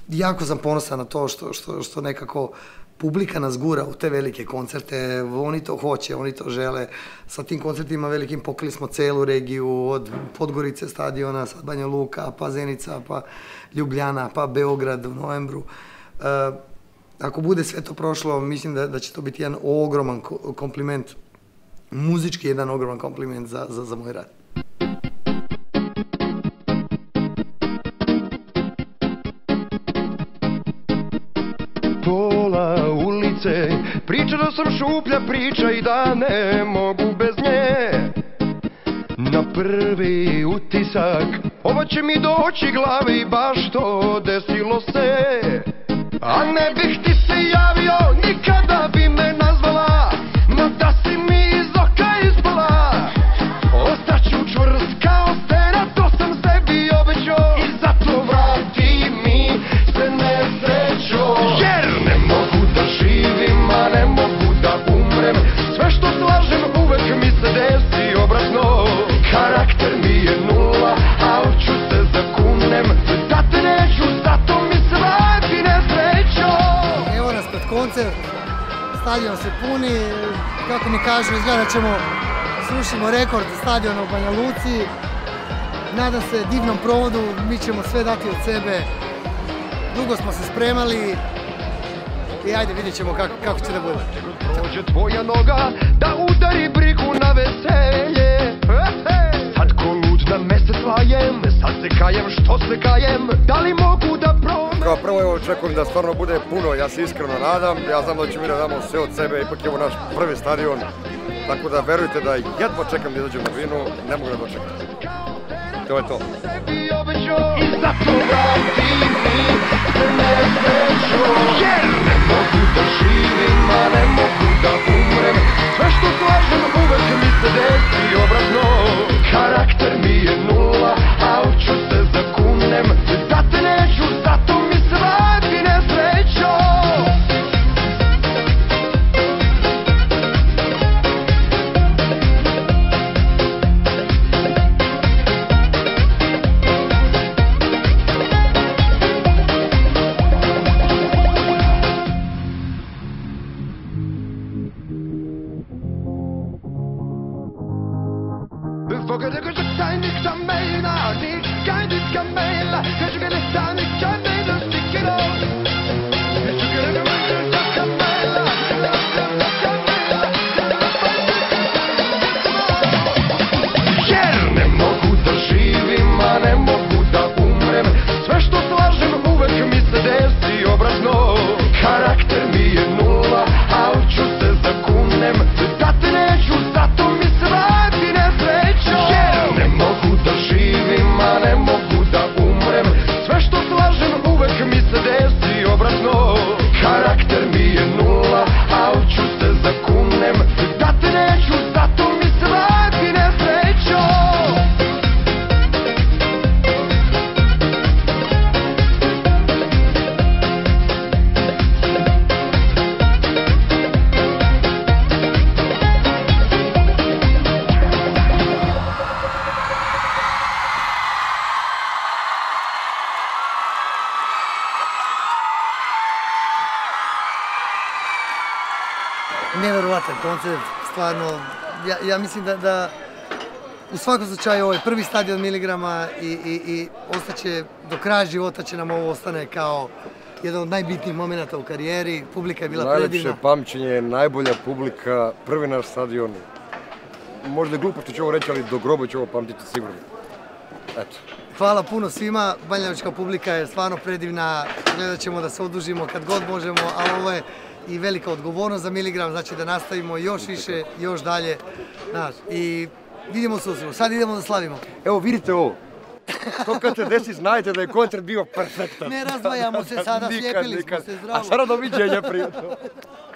jako sam ponosan na to što nekako publika nas gura u te velike koncerte, oni to hoće, oni to žele. Sa tim koncertima velikim pokrili smo celu regiju, od Podgorice stadiona, sad Banja Luka, pa Zenica, pa Ljubljana, pa Beograd u novembru. Ako bude sve to prošlo, mislim da će to biti jedan ogroman kompliment, muzički jedan ogroman kompliment za moj rad. Pola ulice, priča da sam šuplja priča i da ne mogu bez nje. Na prvi utisak, ovo će mi doći glavi, baš to desilo se. A ne bih ti se javio, nikada bi me nazvala, no da si mi iz oka ispala. Ostaću čvrst kao stena, to sam sebi obećao, i zato vrati mi se nesrećo. Jer ne mogu da živim, a ne mogu da umrem, sve što slažem uvek mi se desi obratno. Karakter mi je nula, al ću se zakunem, da te neću, zato mi se vrati nesrećo. Evo nas pred koncert, stadion se puni, kako mi kažu, izgleda ćemo srušimo rekord stadiona u Banja Luci. Nadam se divnom provodu, mi ćemo sve dati od sebe. Dugo smo se spremali i ajde vidjet ćemo kako će da bude. Prođe tvoja noga da udari brigu na veselje. Sad ko lud na mesec lajem, sad se kajem što se kajem, da li mogu da prođem? Kao prvo evo očekujem da stvarno bude puno, ja se iskreno nadam, ja znam da ćemo mi da damo sve od sebe, ipak je ovo naš prvi stadion, tako da verujte da jedva čekam da izađem na binu, ne mogu da dočekam. To je to. I zato vrati mi se nesrećo. Jer ne mogu da živim, a ne mogu da umrem, sve što slažem uvek mi se desi obratno. Karakter mi je nula, al ću se zakunem, da te neću, zato mi se vrati nesrećo. Neverovatan koncert, stvarno, ja mislim da u svakom slučaju ovo je prvi stadion Miligrama i ostaće, do kraja života će nam ovo ostane kao jedan od najbitnijih momenata u karijeri, publika je bila predivna. Najlepše pamćenje, najbolja publika, prvi naš stadion, možda je glupo što ću ovo reći, ali do groba ću ovo pamtiti sigurno. Eto. Hvala puno svima, banjalučka publika je stvarno predivna, gledat ćemo da se odužimo kad god možemo, ali ovo je i velika odgovornost za Miligram, znači da nastavimo još više, još dalje, znaš, i vidimo se uskoro, sad idemo da slavimo. Evo vidite ovo, to kad se desi znajte da je koncert bio perfektan. Ne razdvajamo se sada, slijepili smo se, zdravo. A sada doviđenja, prijatno.